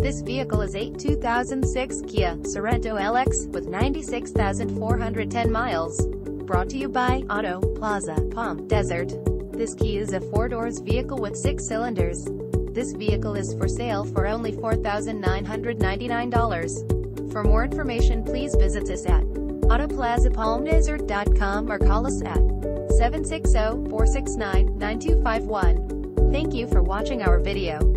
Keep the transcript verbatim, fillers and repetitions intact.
This vehicle is a two thousand six Kia Sorento L X with ninety-six thousand four hundred ten miles. Brought to you by Auto Plaza, Palm Desert. This Kia is a four-doors vehicle with six cylinders. This vehicle is for sale for only four thousand nine hundred ninety-nine dollars. For more information, please visit us at auto plaza palm desert dot com or call us at seven six zero, four six nine, nine two five one. Thank you for watching our video.